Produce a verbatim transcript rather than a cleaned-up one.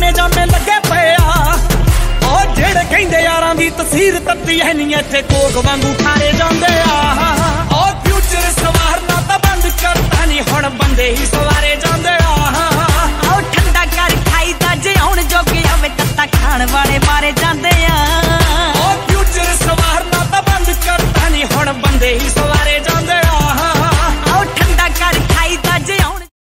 जामे जामे लगे पे आ जेड़े कहंदे यारां दी तसीर तत्ती है नहीं इत्थे कोक वांगू ठारे जांदे आ ओ फ्यूचर सवारना तां बंद करता नहीं हुण बंदे ही सवार